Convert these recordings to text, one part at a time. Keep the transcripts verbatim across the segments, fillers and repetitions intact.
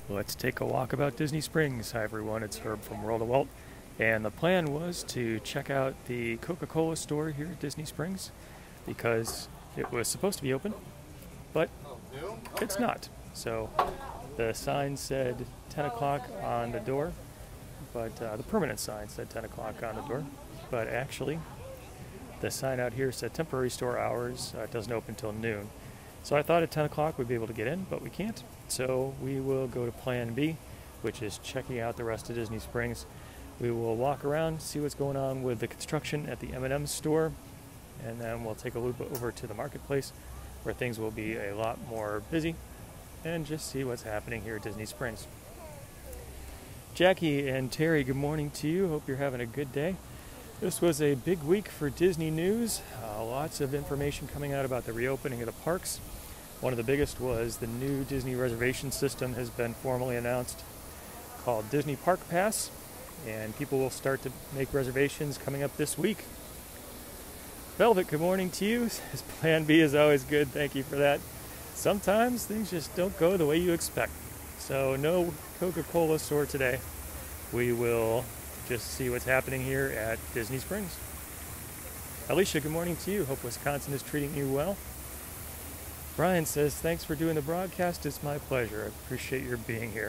Let's take a walk about Disney Springs. Hi everyone, it's Herb from World of Walt. And the plan was to check out the Coca-Cola store here at Disney Springs because it was supposed to be open, but it's not. So the sign said ten o'clock on the door, but uh, the permanent sign said ten o'clock on the door. But actually, the sign out here said temporary store hours. Uh, it doesn't open until noon. So I thought at ten o'clock we'd be able to get in, but we can't. So we will go to Plan B, which is checking out the rest of Disney Springs. We will walk around, see what's going on with the construction at the M and M store, and then we'll take a loop over to the marketplace where things will be a lot more busy, and just see what's happening here at Disney Springs. Jackie and Terry, good morning to you. Hope you're having a good day. This was a big week for Disney news. Uh, lots of information coming out about the reopening of the parks. One of the biggest was the new Disney reservation system has been formally announced called Disney Park Pass, and people will start to make reservations coming up this week. Velvet, good morning to you. His Plan B is always good. Thank you for that. Sometimes things just don't go the way you expect. So no Coca-Cola store today. We will just see what's happening here at Disney Springs. Alicia, good morning to you. Hope Wisconsin is treating you well. Brian says, thanks for doing the broadcast. It's my pleasure. I appreciate your being here.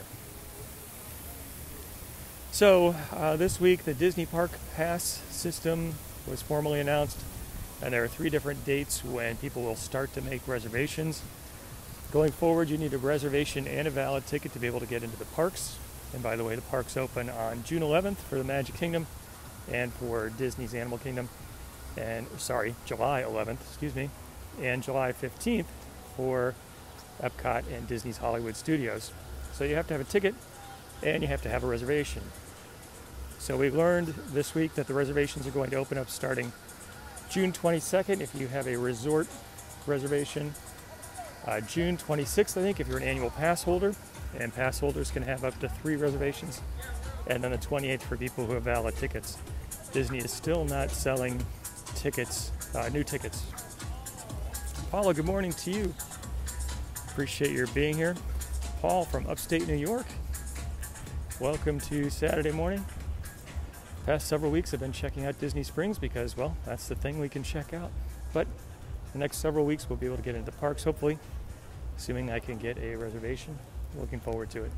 So uh, this week, the Disney Park Pass system was formally announced, and there are three different dates when people will start to make reservations. Going forward, you need a reservation and a valid ticket to be able to get into the parks. And by the way, the parks open on June eleventh for the Magic Kingdom and for Disney's Animal Kingdom, and sorry, July eleventh, excuse me, and July fifteenth for Epcot and Disney's Hollywood Studios. So you have to have a ticket and you have to have a reservation. So we learned this week that the reservations are going to open up starting June twenty-second if you have a resort reservation. Uh, June twenty-sixth, I think, if you're an annual pass holder, and pass holders can have up to three reservations. And then the twenty-eighth for people who have valid tickets. Disney is still not selling tickets, uh, new tickets. Paula, good morning to you. Appreciate your being here. Paul from upstate New York. Welcome to Saturday morning. Past several weeks I've been checking out Disney Springs because, well, that's the thing we can check out. But the next several weeks we'll be able to get into parks, hopefully, assuming I can get a reservation. Looking forward to it.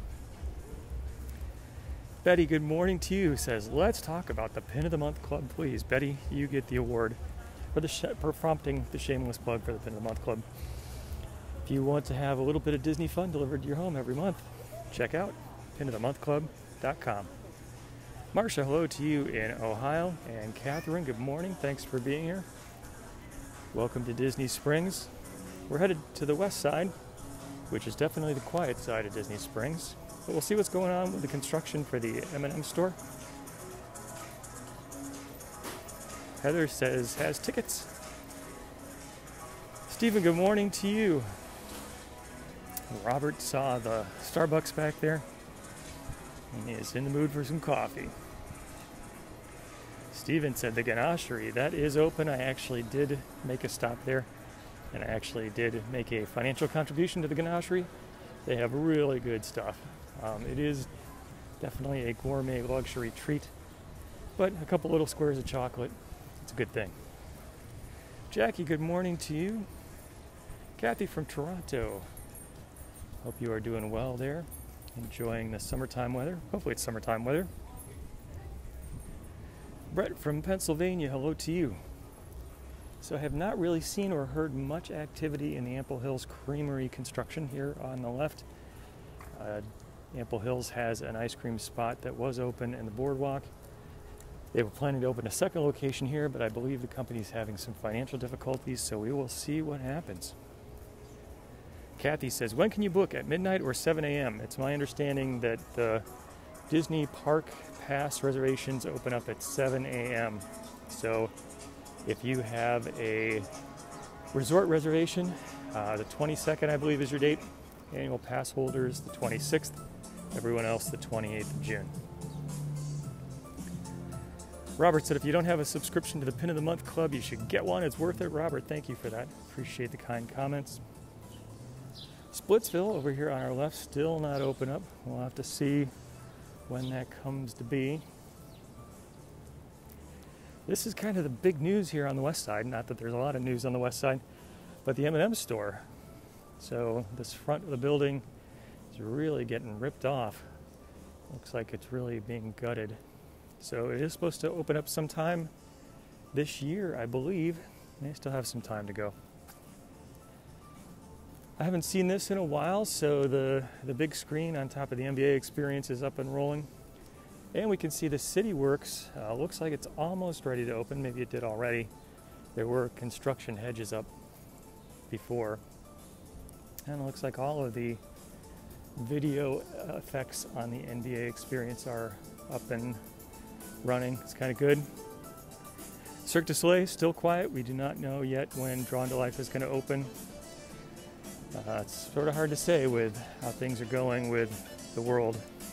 Betty, good morning to you. Says, let's talk about the Pin of the Month Club, please. Betty, you get the award for, the sh for prompting the shameless plug for the Pin of the Month Club. If you want to have a little bit of Disney fun delivered to your home every month, check out pin of the month club dot com. Marcia, hello to you in Ohio. And Catherine, good morning. Thanks for being here. Welcome to Disney Springs. We're headed to the west side, which is definitely the quiet side of Disney Springs. But we'll see what's going on with the construction for the M and M store. Heather says, has tickets. Stephen, good morning to you. Robert saw the Starbucks back there, and he is in the mood for some coffee. Stephen said the Ganachery, that is open. I actually did make a stop there, and I actually did make a financial contribution to the Ganachery. They have really good stuff. Um, it is definitely a gourmet luxury treat, but a couple little squares of chocolate, it's a good thing. Jackie, good morning to you. Kathy from Toronto. Hope you are doing well there, enjoying the summertime weather. Hopefully it's summertime weather. Brett from Pennsylvania, hello to you. So I have not really seen or heard much activity in the Ample Hills Creamery construction here on the left. Uh, Ample Hills has an ice cream spot that was open in the boardwalk. They were planning to open a second location here, but I believe the company's having some financial difficulties, so we will see what happens. Kathy says, when can you book, at midnight or seven A M? It's my understanding that the Disney Park Pass reservations open up at seven A M So if you have a resort reservation, uh, the twenty-second, I believe, is your date. Annual pass holders, the twenty-sixth. Everyone else, the twenty-eighth of June. Robert said, if you don't have a subscription to the Pin of the Month Club, you should get one. It's worth it. Robert, thank you for that. Appreciate the kind comments. Splitsville over here on our left, still not open up. We'll have to see when that comes to be. This is kind of the big news here on the west side. Not that there's a lot of news on the west side, but the M and M store. So this front of the building is really getting ripped off. Looks like it's really being gutted. So it is supposed to open up sometime this year, I believe. They still have some time to go. I haven't seen this in a while, so the, the big screen on top of the N B A Experience is up and rolling. And we can see the CityWorks. Uh, looks like it's almost ready to open. Maybe it did already. There were construction hedges up before. And it looks like all of the video effects on the N B A Experience are up and running. It's kind of good. Cirque du Soleil still quiet. We do not know yet when Drawn to Life is going to open. Uh, it's sort of hard to say with how things are going with the world.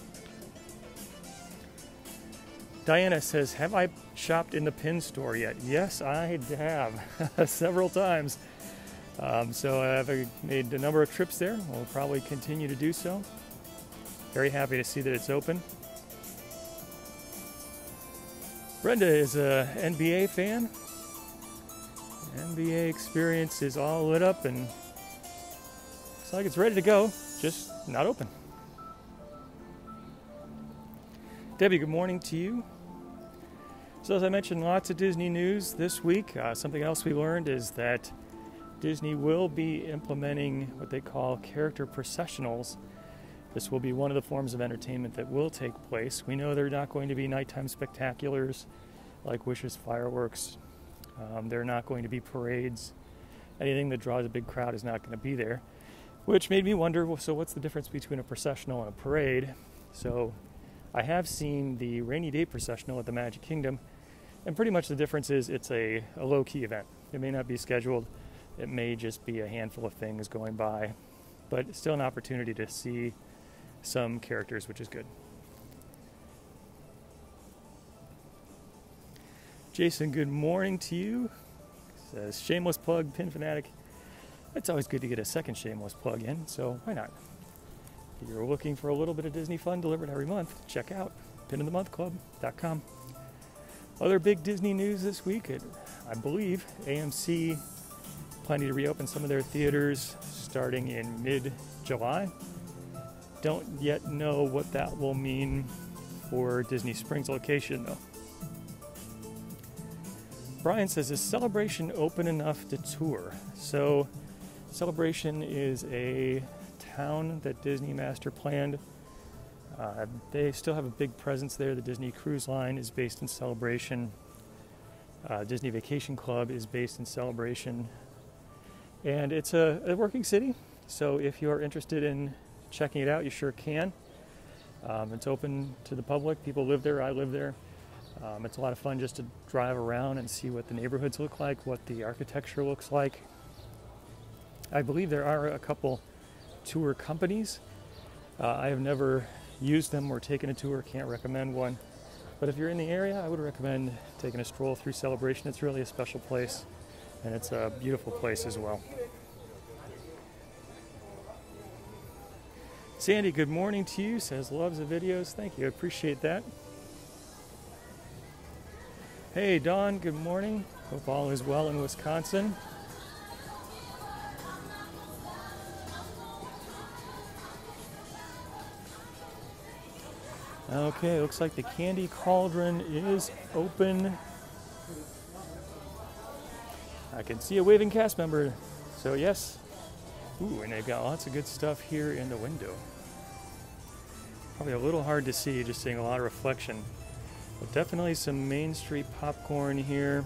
Diana says, have I shopped in the pin store yet? Yes, I have several times. Um, so I've made a number of trips there. We'll probably continue to do so. Very happy to see that it's open. Brenda is a N B A fan. N B A Experience is all lit up and looks like it's ready to go, just not open. Debbie, good morning to you. So as I mentioned, lots of Disney news this week. Uh, something else we learned is that Disney will be implementing what they call character processionals. This will be one of the forms of entertainment that will take place. We know they're not going to be nighttime spectaculars like Wish's fireworks. Um, they're not going to be parades. Anything that draws a big crowd is not going to be there. Which made me wonder, well, so what's the difference between a processional and a parade? So I have seen the rainy day processional at the Magic Kingdom, and pretty much the difference is it's a, a low-key event. It may not be scheduled. It may just be a handful of things going by, but still an opportunity to see some characters, which is good. Jason, good morning to you. Says, shameless plug, Pin Fanatic. It's always good to get a second shameless plug in, so why not? If you're looking for a little bit of Disney fun delivered every month, check out pin of the month club dot com. Other big Disney news this week, it, I believe A M C planning to reopen some of their theaters starting in mid-July. Don't yet know what that will mean for Disney Springs location, though. Brian says, is Celebration open enough to tour? So Celebration is a town that Disney master planned. Uh, they still have a big presence there. The Disney Cruise Line is based in Celebration. Uh, Disney Vacation Club is based in Celebration. And it's a, a working city, so if you are interested in checking it out, you sure can. Um, it's open to the public. People live there. I live there. Um, it's a lot of fun just to drive around and see what the neighborhoods look like, what the architecture looks like. I believe there are a couple tour companies. Uh, I have never used them or taken a tour, can't recommend one. But if you're in the area, I would recommend taking a stroll through Celebration. It's really a special place, and it's a beautiful place as well. Sandy, good morning to you. Says loves the videos. Thank you. I appreciate that. Hey, Dawn, good morning. Hope all is well in Wisconsin. Okay, looks like the Candy Cauldron is open. I can see a waving cast member. So yes. Ooh, and they've got lots of good stuff here in the window. Probably a little hard to see, just seeing a lot of reflection. But definitely some Main Street popcorn here.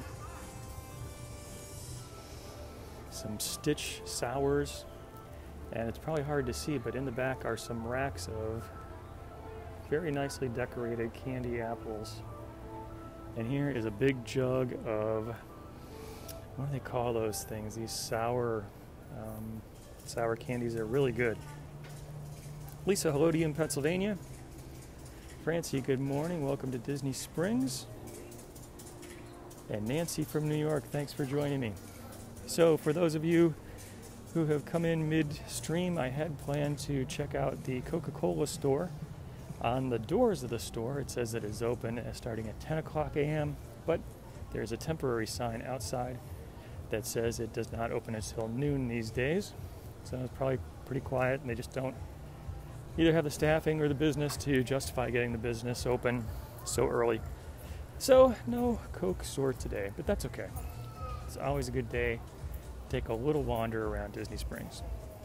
Some Stitch sours. And it's probably hard to see, but in the back are some racks of very nicely decorated candy apples. And here is a big jug of, what do they call those things? These sour, um, sour candies are really good. Lisa, hello to you in Pennsylvania. Francie, good morning. Welcome to Disney Springs. And Nancy from New York, thanks for joining me. So for those of you who have come in midstream, I had planned to check out the Coca-Cola store. On the doors of the store, it says that it is open uh, starting at ten o'clock a m, but there's a temporary sign outside that says it does not open until noon these days. So it's probably pretty quiet, and they just don't either have the staffing or the business to justify getting the business open so early. So no Coke store today, but that's okay. It's always a good day. Take a little wander around Disney Springs.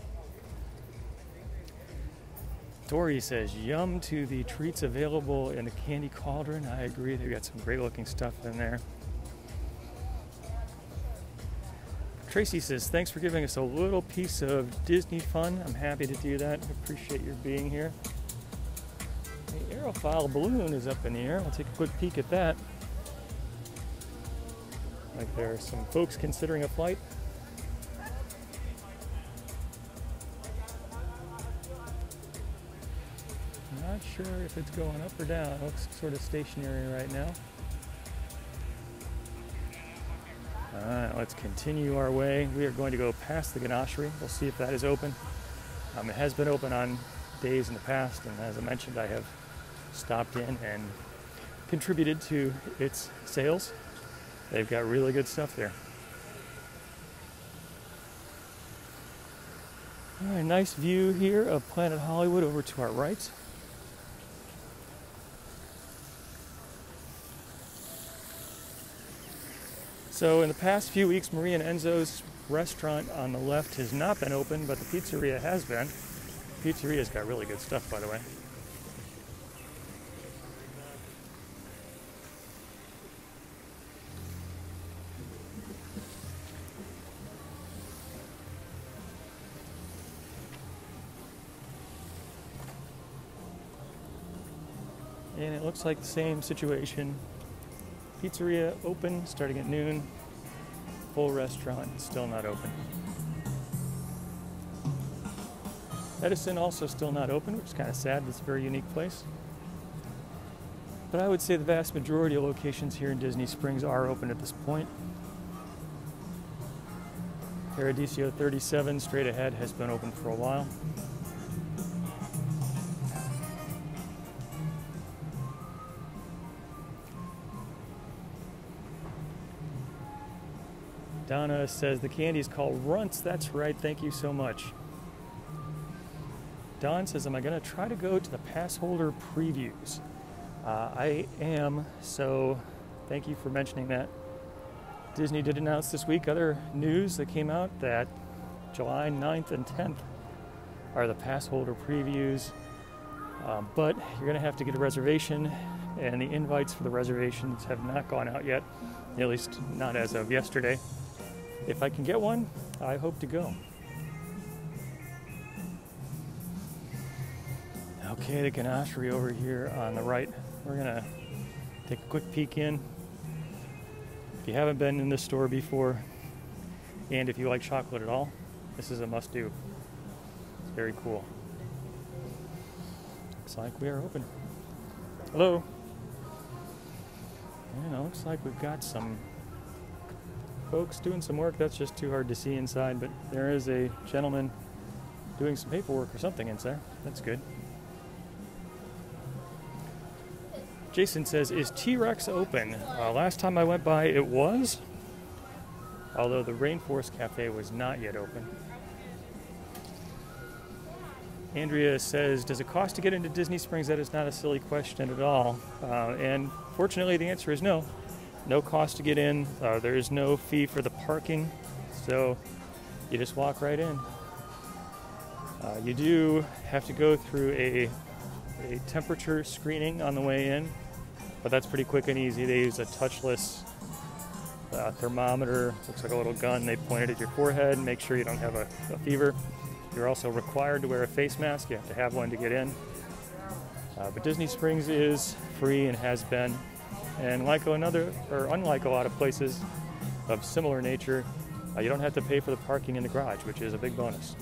Tori says, yum to the treats available in the Candy Cauldron. I agree, they've got some great looking stuff in there. Tracy says, thanks for giving us a little piece of Disney fun. I'm happy to do that. Appreciate your being here. The aerofoil balloon is up in the air. I'll take a quick peek at that. Like there are some folks considering a flight. Not sure if it's going up or down. It looks sort of stationary right now. Alright, let's continue our way. We are going to go past the Ganachery. We'll see if that is open. Um, it has been open on days in the past, and as I mentioned, I have stopped in and contributed to its sales. They've got really good stuff there. Alright, nice view here of Planet Hollywood over to our right. So in the past few weeks, Maria and Enzo's restaurant on the left has not been open, but the pizzeria has been. The pizzeria's got really good stuff, by the way. And it looks like the same situation. Pizzeria open, starting at noon. Full restaurant, still not open. Edison also still not open, which is kind of sad. It's a very unique place. But I would say the vast majority of locations here in Disney Springs are open at this point. Paradiso thirty-seven, straight ahead, has been open for a while. Donna says the candy is called Runts. That's right. Thank you so much. Don says, am I going to try to go to the pass holder previews? Uh, I am, so thank you for mentioning that. Disney did announce this week other news that came out that July ninth and tenth are the pass holder previews. Um, but you're going to have to get a reservation, and the invites for the reservations have not gone out yet, at least not as of yesterday. If I can get one, I hope to go. Okay, the Ganachery over here on the right. We're gonna take a quick peek in. If you haven't been in this store before, and if you like chocolate at all, this is a must-do. It's very cool. Looks like we are open. Hello. Yeah, looks like we've got some folks doing some work. That's just too hard to see inside, but there is a gentleman doing some paperwork or something inside. That's good. Jason says, is T-Rex open? Uh, last time I went by, it was, although the Rainforest Cafe was not yet open. Andrea says, does it cost to get into Disney Springs? That is not a silly question at all. Uh, and fortunately, the answer is no. No cost to get in. Uh, there is no fee for the parking, so you just walk right in. Uh, you do have to go through a, a temperature screening on the way in, but that's pretty quick and easy. They use a touchless uh, thermometer. Looks like a little gun. They point it at your forehead and make sure you don't have a, a fever. You're also required to wear a face mask. You have to have one to get in. Uh, but Disney Springs is free and has been. And like another, or unlike a lot of places of similar nature, uh, you don't have to pay for the parking in the garage, which is a big bonus.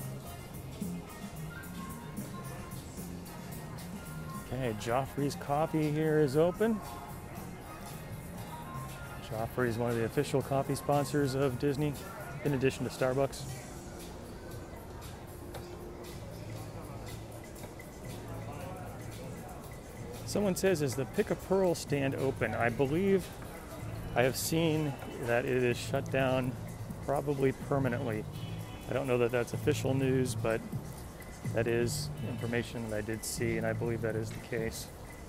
Okay, Joffrey's Coffee here is open. Joffrey is one of the official coffee sponsors of Disney, in addition to Starbucks. Someone says, is the Pick a Pearl stand open? I believe I have seen that it is shut down probably permanently. I don't know that that's official news, but that is information that I did see, and I believe that is the case.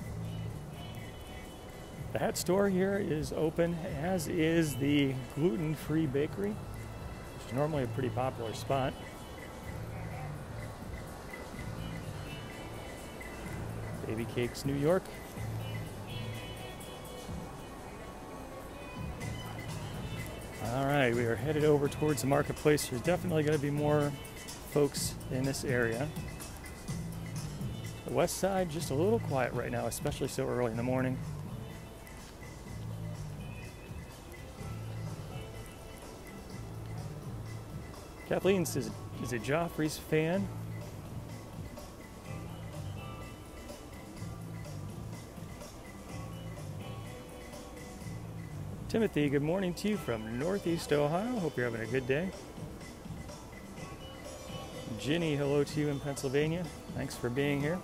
The hat store here is open, as is the gluten-free bakery, which is normally a pretty popular spot. Baby Cakes New York. All right, we are headed over towards the marketplace. There's definitely going to be more folks in this area. The west side, just a little quiet right now, especially so early in the morning. Kathleen says, is a Joffrey's fan. Timothy, good morning to you from Northeast Ohio. Hope you're having a good day. Ginny, hello to you in Pennsylvania. Thanks for being here.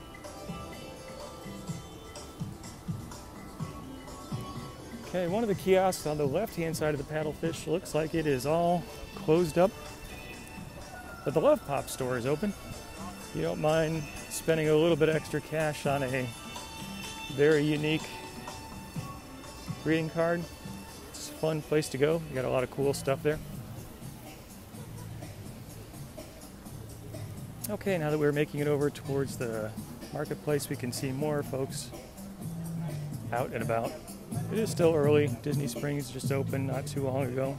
Okay, one of the kiosks on the left-hand side of the Paddlefish looks like it is all closed up. But the Love Pop store is open. If you don't mind spending a little bit extra cash on a very unique greeting card, it's a fun place to go. You got a lot of cool stuff there. Okay, now that we're making it over towards the marketplace, we can see more folks out and about. It is still early. Disney Springs just opened not too long ago.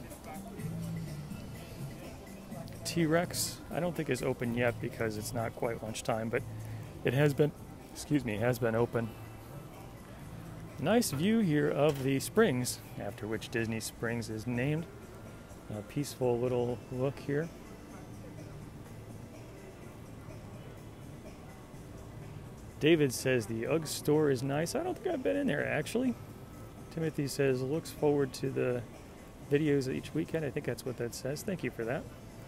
T-Rex, I don't think is open yet because it's not quite lunchtime, but it has been, excuse me, has been open. Nice view here of the springs, after which Disney Springs is named. A peaceful little look here. David says the UGG store is nice. I don't think I've been in there actually. Timothy says looks forward to the videos each weekend. I think that's what that says. Thank you for that.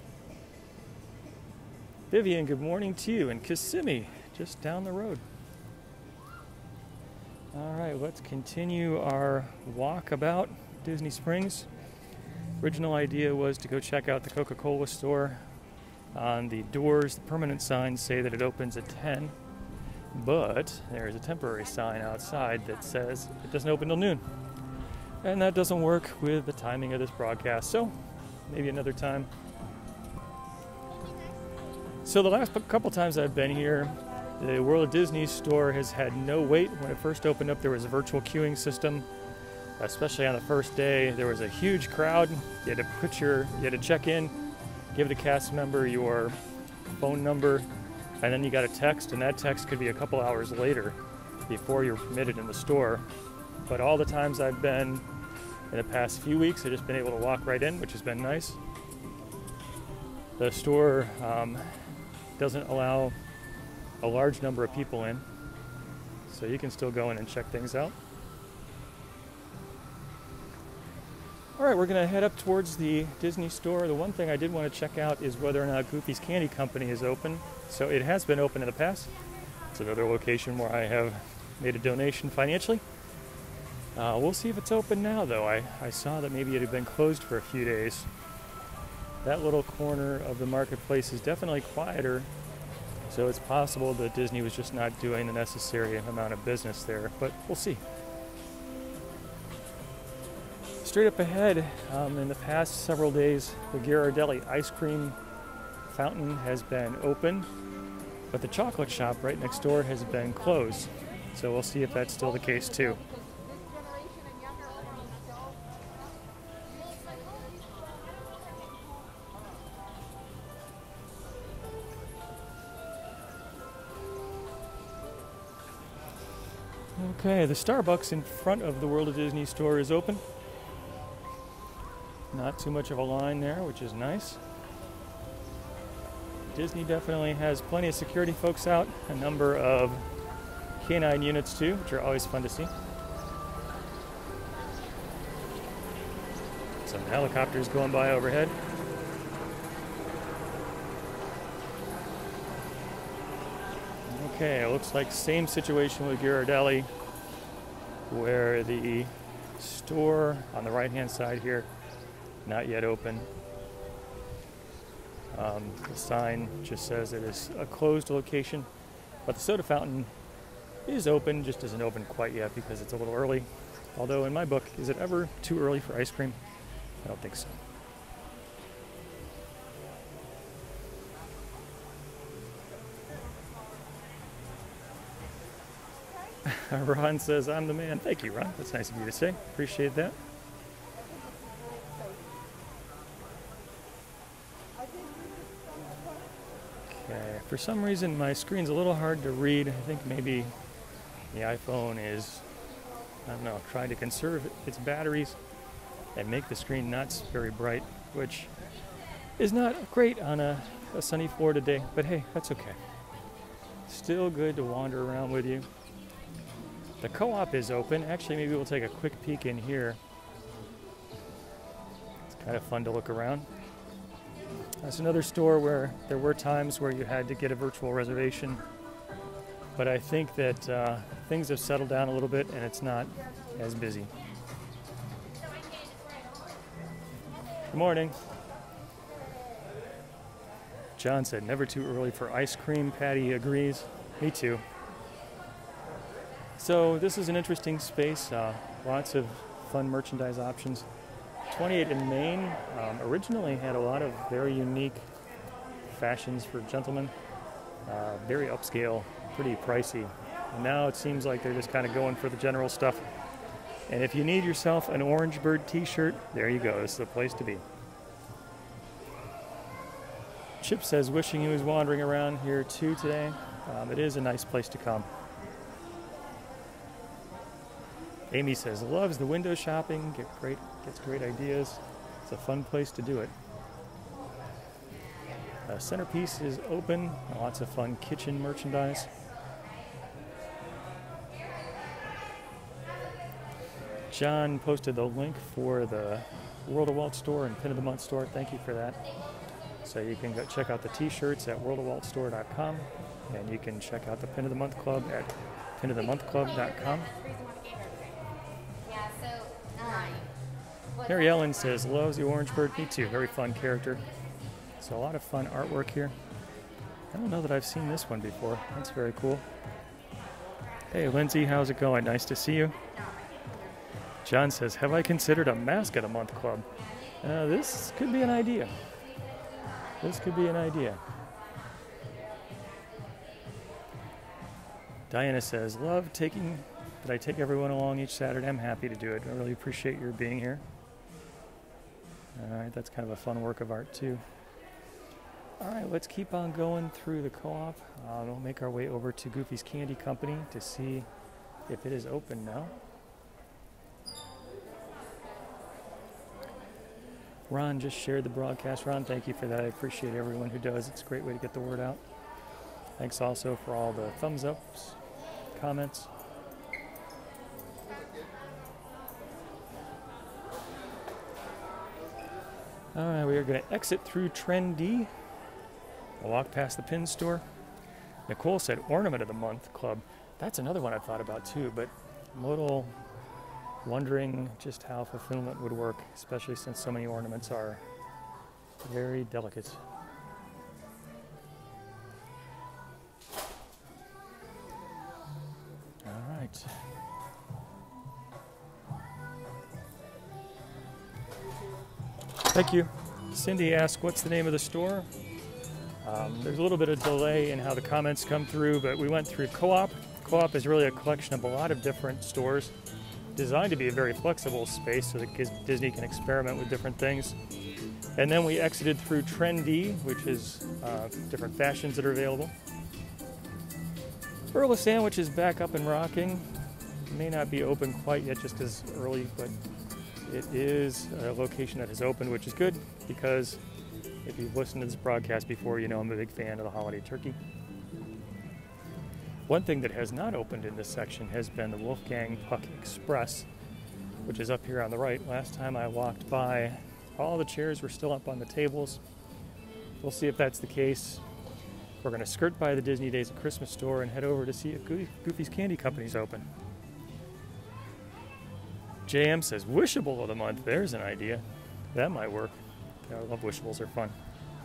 Vivian, good morning to you in Kissimmee, just down the road. All right, let's continue our walk about Disney Springs. Original idea was to go check out the Coca-Cola store. On the doors, the permanent signs say that it opens at ten, but there's a temporary sign outside that says it doesn't open till noon. And that doesn't work with the timing of this broadcast, so maybe another time. So the last couple times I've been here, the World of Disney store has had no wait. When it first opened up, there was a virtual queuing system. Especially on the first day, there was a huge crowd. You had to put your, you had to check in, give the cast member your phone number, and then you got a text, and that text could be a couple hours later before you're permitted in the store. But all the times I've been in the past few weeks, I've just been able to walk right in, which has been nice. The store um, doesn't allow a large number of people in, so you can still go in and check things out. All right, we're going to head up towards the Disney store. The one thing I did want to check out is whether or not Goofy's Candy Company is open. So it has been open in the past. It's another location where I have made a donation financially. Uh, we'll see if it's open now, though. I, I saw that maybe it had been closed for a few days. That little corner of the marketplace is definitely quieter, so it's possible that Disney was just not doing the necessary amount of business there, but we'll see. Straight up ahead, um, in the past several days, the Ghirardelli ice cream fountain has been open, but the chocolate shop right next door has been closed. So we'll see if that's still the case too. Okay, the Starbucks in front of the World of Disney store is open. Not too much of a line there, which is nice. Disney definitely has plenty of security folks out, a number of canine units too, which are always fun to see. Some helicopters going by overhead. Okay, it looks like same situation with Ghirardelli, where the store on the right-hand side here, not yet open. Um, the sign just says it is a closed location, but the soda fountain is open, just isn't open quite yet because it's a little early. Although in my book, is it ever too early for ice cream? I don't think so. Ron says, I'm the man. Thank you, Ron. That's nice of you to say. Appreciate that. Okay, for some reason my screen's a little hard to read. I think maybe the iPhone is, I don't know, trying to conserve its batteries and make the screen not very bright, which is not great on a, a sunny Florida day, but hey, that's okay. Still good to wander around with you. The co-op is open. Actually, maybe we'll take a quick peek in here. It's kind of fun to look around. That's another store where there were times where you had to get a virtual reservation, but I think that uh, things have settled down a little bit and it's not as busy. Good morning. John said, never too early for ice cream. Patty agrees. Me too. So this is an interesting space. Uh, lots of fun merchandise options. twenty-eight in Main um, originally had a lot of very unique fashions for gentlemen. Uh, very upscale, pretty pricey. And now it seems like they're just kind of going for the general stuff. And if you need yourself an Orange Bird t-shirt, there you go. This is the place to be. Chip says, wishing he was wandering around here too today. Um, it is a nice place to come. Amy says, loves the window shopping, get great, gets great ideas. It's a fun place to do it. Uh, Centerpiece is open, lots of fun kitchen merchandise. John posted the link for the World of Walt store and Pin of the Month store. Thank you for that. So you can go check out the t-shirts at world of walt store dot com, and you can check out the Pin of the Month Club at pin of the month club dot com. Mary Ellen says, loves the Orange Bird. Me too. Very fun character. So a lot of fun artwork here. I don't know that I've seen this one before. That's very cool. Hey, Lindsay, how's it going? Nice to see you. John says, have I considered a Mask of the Month club? Uh, this could be an idea. This could be an idea. Diana says, love taking, that I take everyone along each Saturday. I'm happy to do it. I really appreciate your being here. All right, that's kind of a fun work of art too. All right, let's keep on going through the co-op. Uh, we'll make our way over to Goofy's Candy Company to see if it is open now. Ron just shared the broadcast. Ron, thank you for that. I appreciate everyone who does. It's a great way to get the word out. Thanks also for all the thumbs ups, comments. All right, we are going to exit through Trendy. We'll walk past the pin store. Nicole said Ornament of the Month Club. That's another one I thought about too, but I'm a little wondering just how fulfillment would work, especially since so many ornaments are very delicate. All right. Thank you. Cindy asked, what's the name of the store? Um, there's a little bit of delay in how the comments come through, but we went through Co-op. Co-op is really a collection of a lot of different stores designed to be a very flexible space so that Disney can experiment with different things. And then we exited through Trendy, which is uh, different fashions that are available. Earl of Sandwich is back up and rocking. It may not be open quite yet just because it's early, but it is a location that has opened, which is good because if you've listened to this broadcast before, you know I'm a big fan of the holiday turkey. One thing that has not opened in this section has been the Wolfgang Puck Express, which is up here on the right. Last time I walked by, all the chairs were still up on the tables. We'll see if that's the case. We're going to skirt by the Disney Days of Christmas store and head over to see if Goofy's Candy Company's open. J M says, Wishable of the month. There's an idea. That might work. Yeah, I love Wishables. They're fun.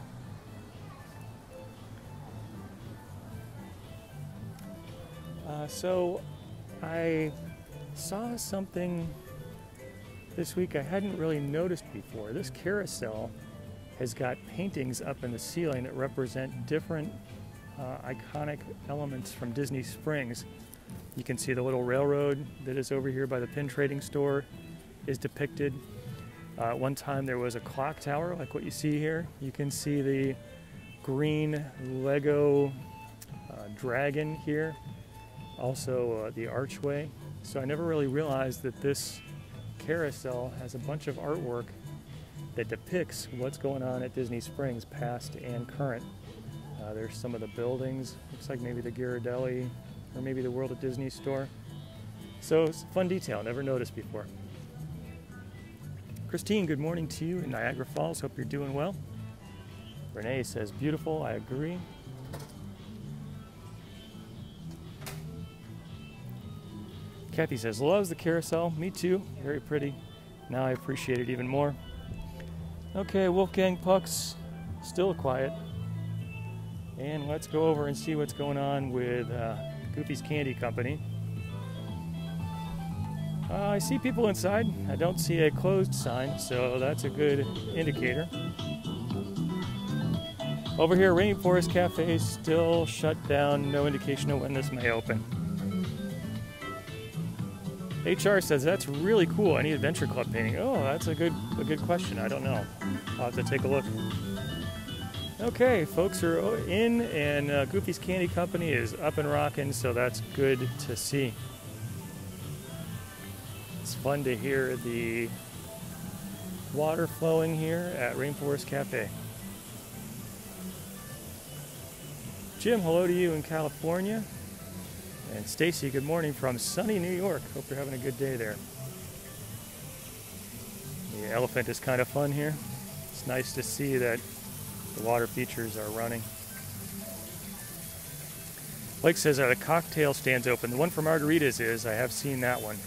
Uh, so, I saw something this week I hadn't really noticed before. This carousel has got paintings up in the ceiling that represent different uh, iconic elements from Disney Springs. You can see the little railroad that is over here by the pin trading store is depicted. Uh, at one time there was a clock tower like what you see here. You can see the green Lego uh, dragon here, also uh, the archway. So I never really realized that this carousel has a bunch of artwork that depicts what's going on at Disney Springs, past and current. Uh, there's some of the buildings. Looks like maybe the Ghirardelli or maybe the World of Disney store. So it's a fun detail, never noticed before. Christine, good morning to you in Niagara Falls. Hope you're doing well. Renee says, beautiful, I agree. Kathy says, loves the carousel. Me too, very pretty. Now I appreciate it even more. Okay, Wolfgang Pucks, still quiet. And let's go over and see what's going on with uh, Goofy's Candy Company. Uh, I see people inside. I don't see a closed sign, so that's a good indicator. Over here, Rainforest Cafe is still shut down. No indication of when this may open. H R says, that's really cool. Any Adventure Club painting? Oh, that's a good a good question. I don't know. I'll have to take a look. Okay, folks are in, and uh, Goofy's Candy Company is up and rocking, so that's good to see. It's fun to hear the water flowing here at Rainforest Cafe. Jim, hello to you in California. And Stacy, good morning from sunny New York. Hope you're having a good day there. The elephant is kind of fun here. It's nice to see that the water features are running. Blake says, are the cocktail stands open? The one for margaritas is. I have seen that one.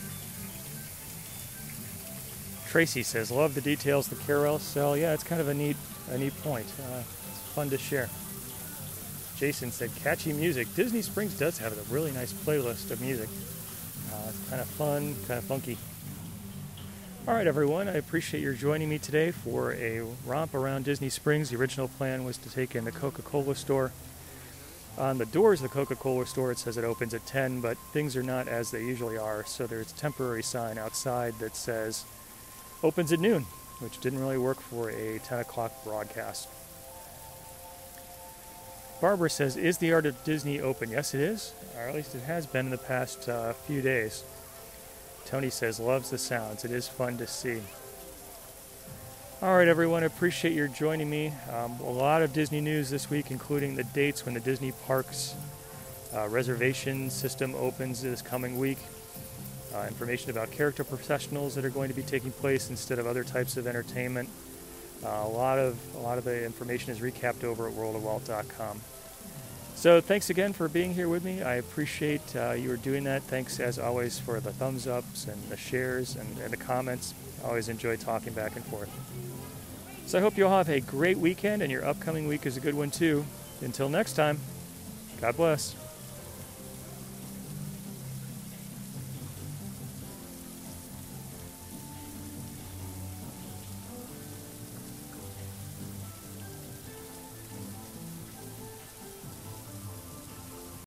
Tracy says, love the details the carousel. Yeah, it's kind of a neat, a neat point. Uh, it's fun to share. Jason said, catchy music. Disney Springs does have a really nice playlist of music. Uh, it's kind of fun, kind of funky. All right, everyone, I appreciate your joining me today for a romp around Disney Springs. The original plan was to take in the Coca-Cola store. On the doors of the Coca-Cola store, it says it opens at ten, but things are not as they usually are, so there's a temporary sign outside that says opens at noon, which didn't really work for a ten o'clock broadcast. Barbara says, is the Art of Disney open? Yes, it is, or at least it has been in the past uh, few days. Tony says, loves the sounds. It is fun to see. All right, everyone, I appreciate your joining me. Um, a lot of Disney news this week, including the dates when the Disney Parks uh, reservation system opens this coming week. Uh, information about character processionals that are going to be taking place instead of other types of entertainment. Uh, a lot of a lot of the information is recapped over at world of walt dot com. So thanks again for being here with me. I appreciate uh, you are doing that. Thanks as always for the thumbs ups and the shares and, and the comments. I always enjoy talking back and forth. So I hope you all have a great weekend, and your upcoming week is a good one too. Until next time, God bless.